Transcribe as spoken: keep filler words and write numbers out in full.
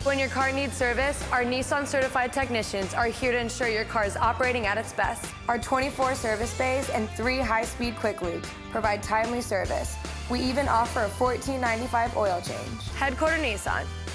When your car needs service, our Nissan certified technicians are here to ensure your car is operating at its best. Our twenty-four service bays and three high-speed quick lubes provide timely service. We even offer a fourteen ninety-five oil change. Headquarter Nissan.